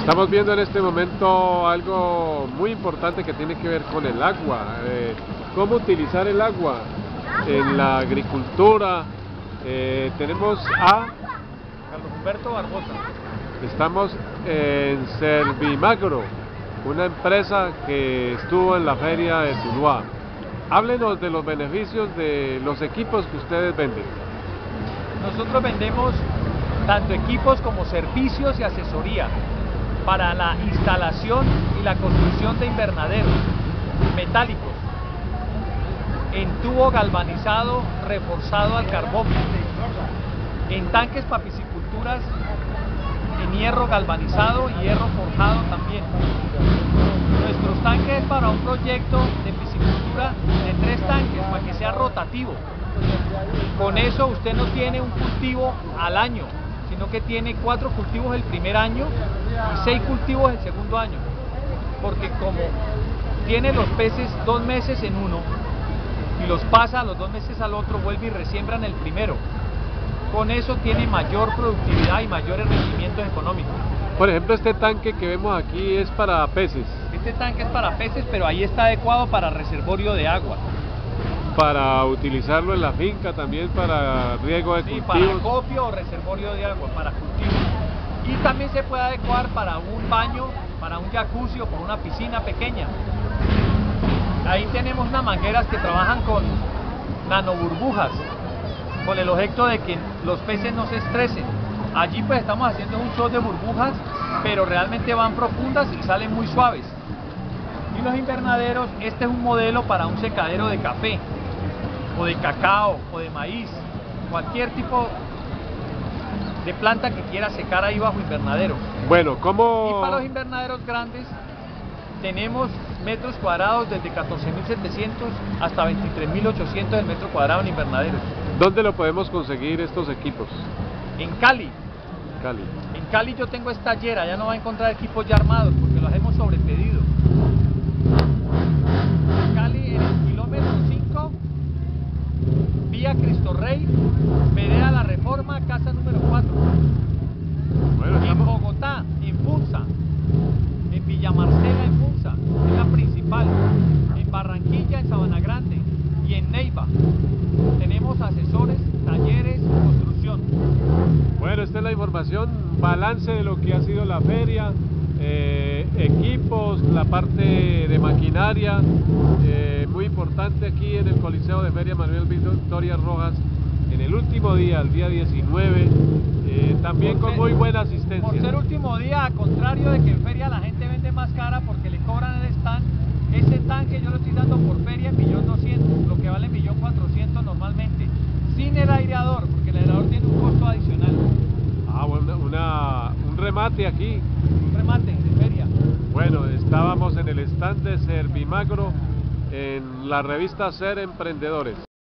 Estamos viendo en este momento algo muy importante que tiene que ver con el agua, cómo utilizar el agua en la agricultura. Tenemos a Carlos Humberto Barbosa. Estamos en Servimagro, una empresa que estuvo en la feria de Tuluá. Háblenos de los beneficios de los equipos que ustedes venden. Nosotros vendemos tanto equipos como servicios y asesoría para la instalación y la construcción de invernaderos metálicos en tubo galvanizado reforzado al carbón, en tanques para pisciculturas en hierro galvanizado y hierro forjado también. Nuestros tanques es para un proyecto de piscicultura de 3 tanques para que sea rotativo. Con eso usted no tiene un cultivo al año, sino que tiene 4 cultivos el primer año y 6 cultivos el segundo año, porque como tiene los peces 2 meses en uno y los pasa a los 2 meses al otro, vuelve y resiembra en el primero. Con eso tiene mayor productividad y mayores rendimientos económicos. Por ejemplo, este tanque que vemos aquí es para peces. Este tanque es para peces, pero ahí está adecuado para reservorio de agua. Para utilizarlo en la finca, también para riego de cultivos. Para acopio o reservorio de agua, para cultivos. Y también se puede adecuar para un baño, para un jacuzzi o por una piscina pequeña. Ahí tenemos unas mangueras que trabajan con nanoburbujas, con el objeto de que los peces no se estresen. Allí pues estamos haciendo un show de burbujas, pero realmente van profundas y salen muy suaves. Y los invernaderos, este es un modelo para un secadero de café, o de cacao, o de maíz, cualquier tipo de planta que quiera secar ahí bajo invernadero. Bueno, ¿cómo? Y para los invernaderos grandes tenemos metros cuadrados desde 14.700 hasta 23.800 el metro cuadrado en invernaderos. ¿Dónde lo podemos conseguir estos equipos? En Cali. Cali. En Cali yo tengo esta yera, ya no va a encontrar equipos ya armados porque los hemos sobrepedido. En Cali, en el kilómetro 5, vía Cristo Rey, vereda La Reforma, casa número 4. Bueno, en Bogotá, en Funza, en Villa Marcela, en Funza, es la principal. En Barranquilla, en Sabana Grande y en Neiva. Tenemos asesores, talleres, construcción. Bueno, esta es la información, balance de lo que ha sido la feria, equipos, la parte de maquinaria, muy importante aquí en el Coliseo de Feria Manuel Victoria Rojas, en el último día, el día 19, también con muy buena asistencia. Por ser último día, a contrario de que en feria la gente vende más cara porque le cobran el stand, ese tanque yo lo estoy dando por feria en 1.200.000, lo que vale 1.400.000 normalmente, sin el aireador, porque el aireador tiene un costo adicional. Ah, bueno, un remate aquí. Un remate de feria. Bueno, estábamos en el stand de Servimagro en la revista Ser Emprendedores.